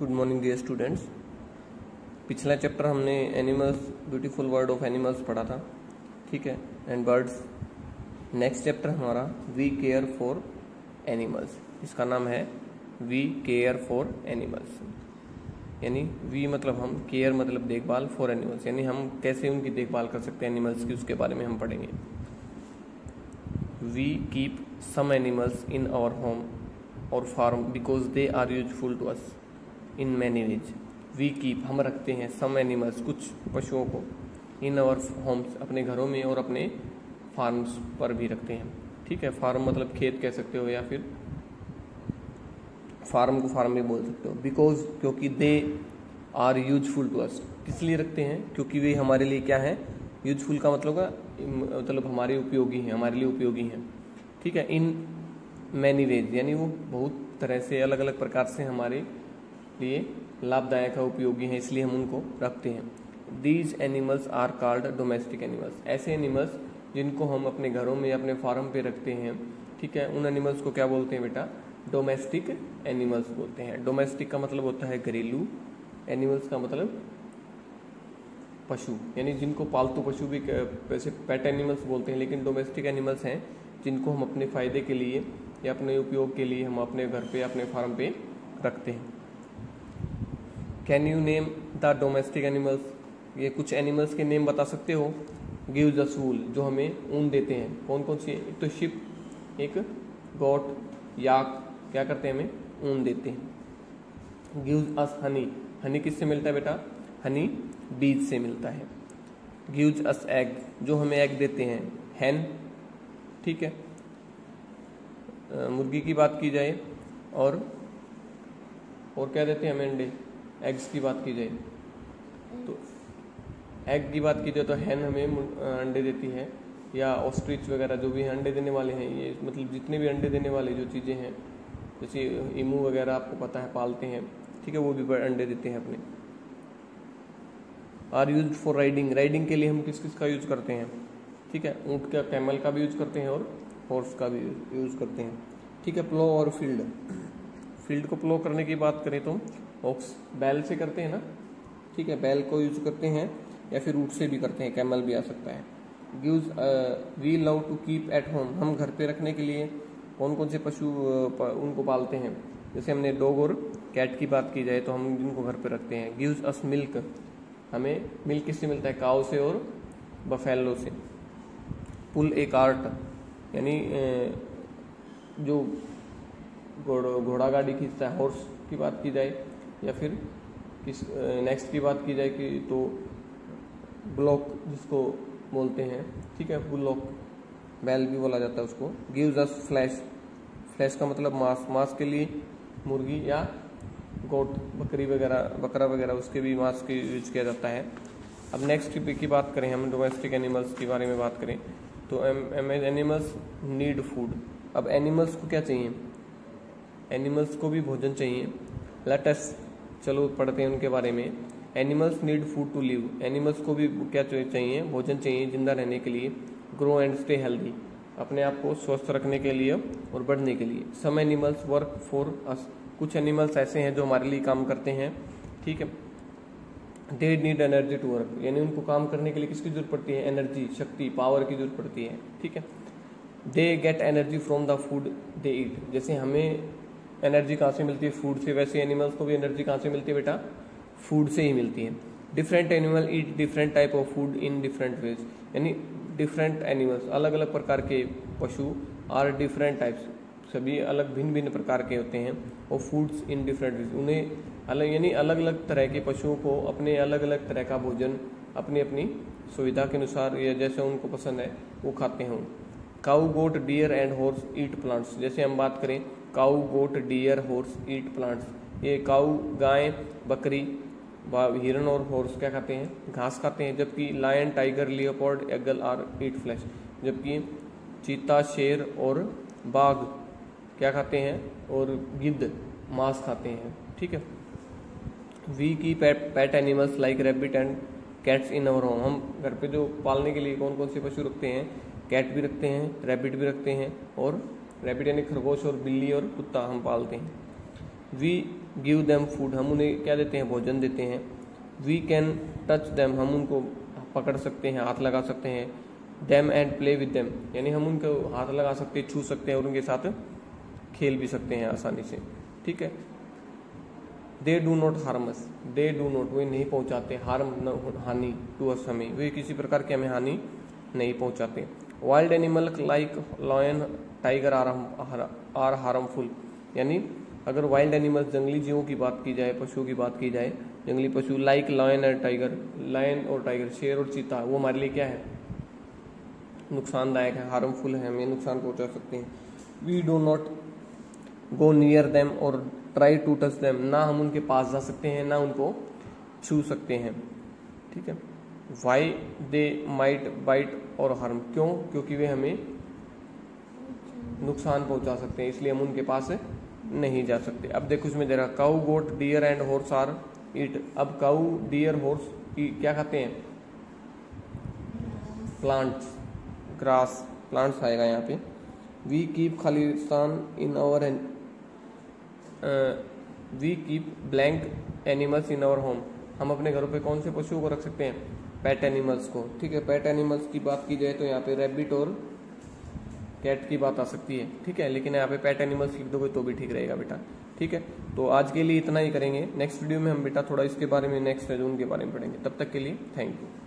Good morning dear students. पिछला chapter हमने animals, beautiful world of animals पढ़ा था, ठीक है, एंड बर्ड्स। नेक्स्ट चैप्टर हमारा वी केयर फॉर एनिमल्स, इसका नाम है वी केयर फॉर एनिमल्स। यानी वी मतलब हम, केयर मतलब देखभाल, फॉर एनिमल्स यानी हम कैसे उनकी देखभाल कर सकते हैं एनिमल्स की, उसके बारे में हम पढ़ेंगे। We keep some animals in our home और farm because they are useful to us in many ways. We keep हम रखते हैं, सम एनिमल्स कुछ पशुओं को, इन आवर होम्स अपने घरों में और अपने फार्म्स पर भी रखते हैं, ठीक है। फार्म मतलब खेत कह सकते हो या फिर फार्म को फार्म भी बोल सकते हो। बिकॉज क्योंकि they are useful to us, किस लिए रखते हैं? क्योंकि वे हमारे लिए क्या है? यूजफुल का मतलब हमारे उपयोगी हैं, हमारे लिए उपयोगी हैं, ठीक है। इन मैनी वेज यानी वो बहुत तरह से, अलग अलग प्रकार से हमारे लिए लाभदायक है, उपयोगी हैं, इसलिए हम उनको रखते हैं। These animals are called domestic animals. ऐसे एनिमल्स जिनको हम अपने घरों में या अपने फार्म पे रखते हैं, ठीक है, उन एनिमल्स को क्या बोलते हैं बेटा? डोमेस्टिक एनिमल्स बोलते हैं। डोमेस्टिक का मतलब होता है घरेलू, एनिमल्स का मतलब पशु, यानी जिनको पालतू पशु भी वैसे पेट एनिमल्स बोलते हैं, लेकिन डोमेस्टिक एनिमल्स हैं जिनको हम अपने फायदे के लिए या अपने उपयोग के लिए हम अपने घर पे, अपने फार्म पे रखते हैं। Can you name the domestic animals? ये कुछ एनिमल्स के नेम बता सकते हो? गिव्स अस वूल, जो हमें ऊन देते हैं। कौन कौन सी? एक तो शिप, एक गोट, याक, क्या करते हैं? हमें ऊन देते हैं। गिव्स अस हनी, हनी किससे मिलता है बेटा? हनी बीज से मिलता है। गिव्स अस एग, जो हमें एग देते हैं। हैन, ठीक है, मुर्गी की बात की जाए, और क्या देते हैं हमें? अंडे। एग्स की बात की जाए तो एग की बात की जाए तो हैन हमें अंडे देती है, या ऑस्ट्रिच वगैरह जो भी हैं अंडे देने वाले हैं। ये मतलब जितने भी अंडे देने वाले जो चीज़ें हैं, जैसे ईमू वगैरह आपको पता है पालते हैं, ठीक है, वो भी अंडे देते हैं अपने। Are use for riding, riding के लिए हम किस किस का यूज करते हैं? ठीक है, ऊँट का, कैमल का भी यूज करते हैं और हॉर्स का भी यूज करते हैं, ठीक है। प्लो और फील्ड, फील्ड को प्लो करने की बात करें तो ऑक्स, बैल से करते हैं ना, ठीक है, बैल को यूज करते हैं, या फिर ऊँट से भी करते हैं, कैमल भी आ सकता है। Gives we love to keep at home, हम घर पे रखने के लिए कौन कौन से पशु उनको पालते हैं? जैसे हमने डॉग और कैट की बात की जाए तो हम जिनको घर पे रखते हैं। गिव्स अस मिल्क, हमें मिल्क किससे मिलता है? काऊ से और बफेलो से। पुल ए कार्ट, यानी जो घोड़ा गाड़ी खींचता है, हॉर्स की बात की जाए, या फिर किस नेक्स्ट की बात की जाए कि तो ब्लॉक जिसको बोलते हैं, ठीक है, बुलॉक, बैल भी बोला जाता है उसको। गिव्स अस फ्लैश, फ्लैश का मतलब मांस, मांस के लिए मुर्गी या गोट, बकरी वगैरह, बकरा वगैरह, उसके भी मांस के यूज किया जाता है। अब नेक्स्ट की बात करें हम, डोमेस्टिक एनिमल्स के बारे में बात करें तो एनिमल्स नीड फूड। अब एनिमल्स को क्या चाहिए? एनिमल्स को भी भोजन चाहिए। लेट अस, चलो पढ़ते हैं उनके बारे में। Animals need food to live, animals को भी क्या चाहिए? भोजन चाहिए जिंदा रहने के लिए। ग्रो एंड स्टे हेल्दी, अपने आप को स्वस्थ रखने के लिए और बढ़ने के लिए। Some animals work for us, कुछ एनिमल्स ऐसे हैं जो हमारे लिए काम करते हैं, ठीक है। They need energy to work, यानी उनको काम करने के लिए किसकी जरूरत पड़ती है? एनर्जी, शक्ति, पावर की जरूरत पड़ती है, ठीक है। They get energy from the food they eat, जैसे हमें एनर्जी कहाँ से मिलती है? फूड से, वैसे एनिमल्स को भी एनर्जी कहाँ से मिलती है बेटा? फूड से ही मिलती है। Different animal eat different type of food in different ways, यानी डिफरेंट एनिमल्स, अलग अलग प्रकार के पशु, आर डिफरेंट टाइप्स, सभी अलग भिन्न भिन्न प्रकार के होते हैं, और फूड्स इन डिफरेंट वेज, उन्हें अलग, यानी अलग अलग तरह के पशुओं को अपने अलग अलग तरह का भोजन अपनी अपनी सुविधा के अनुसार या जैसे उनको पसंद है वो खाते हैं। Cow, goat, deer and horse eat plants, जैसे हम बात करें cow, goat, deer, horse eat plants. ये काऊ, गाय, बकरी, हिरन और हॉर्स क्या खाते हैं? घास खाते हैं। जबकि lion, tiger, leopard, eagle are eat flesh, जबकि चीता, शेर और बाघ क्या खाते हैं? और गिद्ध मांस खाते हैं, ठीक है। We keep pet animals like rabbit and cats in our home, हम घर पे जो पालने के लिए कौन कौन से पशु रखते हैं? कैट भी रखते हैं, रैबिट भी रखते हैं, और रैबिट यानी खरगोश, और बिल्ली और कुत्ता हम पालते हैं। वी गिव देम फूड, हम उन्हें क्या देते हैं, भोजन देते हैं। वी कैन टच देम, हम उनको पकड़ सकते हैं, हाथ लगा सकते हैं। Them and play with them, यानी हम उनको हाथ लगा सकते हैं, छू सकते हैं और उनके साथ खेल भी सकते हैं आसानी से। ठीक है। They do not harm us, they do not, वे नहीं पहुंचाते, हार्म हानि, टू अस, हमें, वे किसी प्रकार की हमें हानि नहीं पहुंचाते। Wild animal like lion tiger are harmful, यानी अगर वाइल्ड एनिमल्स जंगली जीवों की बात की जाए, पशुओं की बात की जाए, जंगली पशु लाइक लॉयन और टाइगर, लायन और टाइगर, शेर और चीता, वो हमारे लिए क्या है, नुकसानदायक है, हार्मफुल है, हमें नुकसान पहुंचा सकते हैं। We do not go near them और ट्राई टू टच देम, ना हम उनके पास जा सकते हैं, ना उनको छू सकते हैं। ठीक है। वाई दे माइट बाइट और हार्म, क्यों, क्योंकि वे हमें नुकसान पहुंचा सकते हैं, इसलिए हम उनके पास नहीं जा सकते। अब देखो इसमें दे रहा cow goat deer and horse are eat, अब काउ डियर हॉर्स क्या खाते हैं, प्लांट्स, ग्रास, प्लांट्स आएगा यहाँ पे। We keep Khalistan in our, we keep blank animals in our home, हम अपने घरों पे कौन से पशुओं को रख सकते हैं, पेट एनिमल्स को। ठीक है। पेट एनिमल्स की बात की जाए तो यहाँ पे रैबिट और कैट की बात आ सकती है। ठीक है। लेकिन यहाँ पे पेट एनिमल्स लिख दोगे तो भी ठीक रहेगा बेटा। ठीक है। तो आज के लिए इतना ही करेंगे, नेक्स्ट वीडियो में हम बेटा थोड़ा इसके बारे में, नेक्स्ट जून के बारे में पढ़ेंगे। तब तक के लिए थैंक यू।